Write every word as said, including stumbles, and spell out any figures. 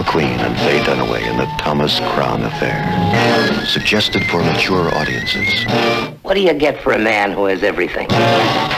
McQueen and Faye Dunaway in the Thomas Crown Affair. Suggested for mature audiences. What do you get for a man who has everything?